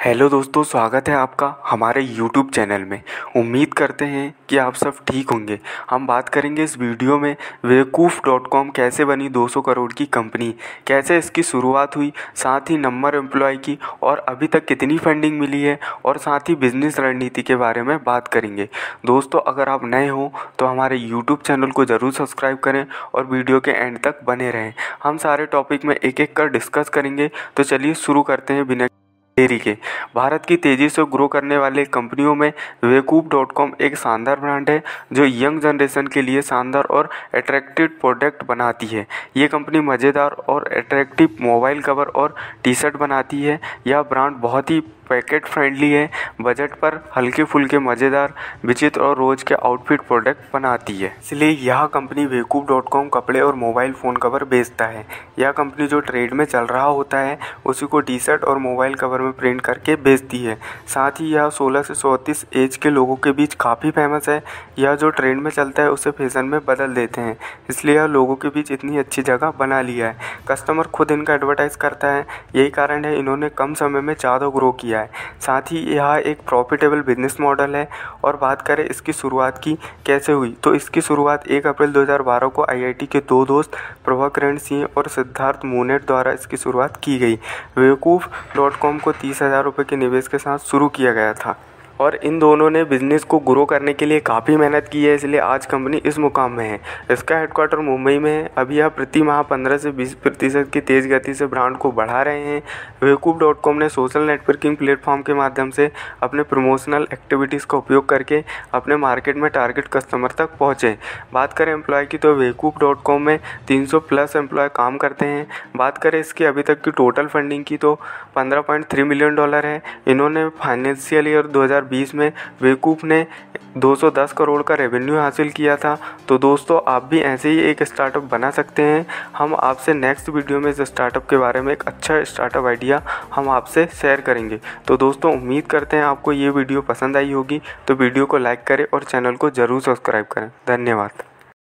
Hello दोस्तों, स्वागत है आपका हमारे YouTube चैनल में। उम्मीद करते हैं कि आप सब ठीक होंगे। हम बात करेंगे इस वीडियो में Beoqoof.com कैसे बनी 200 करोड़ की कंपनी, कैसे इसकी शुरुआत हुई, साथ ही नंबर एम्प्लॉय की और अभी तक कितनी फंडिंग मिली है और साथ ही बिजनेस रणनीति के बारे में बात करेंगे। दोस्तों, अगर आप नए हो तो हमारे YouTube चैनल को ज़रूर सब्सक्राइब करें और वीडियो के एंड तक बने रहें। हम सारे टॉपिक में एक एक कर डिस्कस करेंगे। तो चलिए शुरू करते हैं बिना देरी के। भारत की तेज़ी से ग्रो करने वाले कंपनियों में Beoqoof.com एक शानदार ब्रांड है जो यंग जनरेशन के लिए शानदार और अट्रैक्टिव प्रोडक्ट बनाती है। ये कंपनी मज़ेदार और अट्रैक्टिव मोबाइल कवर और टी शर्ट बनाती है। यह ब्रांड बहुत ही पैकेट फ्रेंडली है, बजट पर हल्के फुल्के मज़ेदार, विचित्र और रोज़ के आउटफिट प्रोडक्ट बनाती है। इसलिए यह कंपनी Beoqoof.com कपड़े और मोबाइल फ़ोन कवर बेचता है। यह कंपनी जो ट्रेड में चल रहा होता है उसी को टी शर्ट और मोबाइल कवर में प्रिंट करके बेचती है। साथ ही यह 16 से 34 एज के लोगों के बीच काफ़ी फेमस है। यह जो ट्रेंड में चलता है उसे फैशन में बदल देते हैं, इसलिए यह लोगों के बीच इतनी अच्छी जगह बना लिया है। कस्टमर खुद इनका एडवर्टाइज़ करता है, यही कारण है इन्होंने कम समय में ज़्यादा ग्रो किया है। साथ ही यह एक प्रॉफिटेबल बिजनेस मॉडल है। और बात करें इसकी शुरुआत की कैसे हुई, तो इसकी शुरुआत 1 अप्रैल 2012 को IIT के दो दोस्त प्रभा किरण सिंह और सिद्धार्थ मूनेट द्वारा इसकी शुरुआत की गई। Beoqoof.com को 30,000 रुपये के निवेश के साथ शुरू किया गया था और इन दोनों ने बिज़नेस को ग्रो करने के लिए काफ़ी मेहनत की है, इसलिए आज कंपनी इस मुकाम में है। इसका हेडक्वार्टर मुंबई में है। अभी यह प्रति माह 15 से 20% की तेज़ गति से ब्रांड को बढ़ा रहे हैं। Beoqoof.com ने सोशल नेटवर्किंग प्लेटफॉर्म के माध्यम से अपने प्रमोशनल एक्टिविटीज़ का उपयोग करके अपने मार्केट में टारगेट कस्टमर तक पहुँचे। बात करें एम्प्लॉय की तो Beoqoof.com में 300 प्लस एम्प्लॉय काम करते हैं। बात करें इसकी अभी तक की टोटल फंडिंग की तो $15.3 मिलियन है। इन्होंने फाइनेंशियल ईयर 2020 में Beoqoof ने 210 करोड़ का रेवेन्यू हासिल किया था। तो दोस्तों, आप भी ऐसे ही एक स्टार्टअप बना सकते हैं। हम आपसे नेक्स्ट वीडियो में इस स्टार्टअप के बारे में एक अच्छा स्टार्टअप आइडिया हम आपसे शेयर करेंगे। तो दोस्तों, उम्मीद करते हैं आपको ये वीडियो पसंद आई होगी। तो वीडियो को लाइक करें और चैनल को ज़रूर सब्सक्राइब करें। धन्यवाद।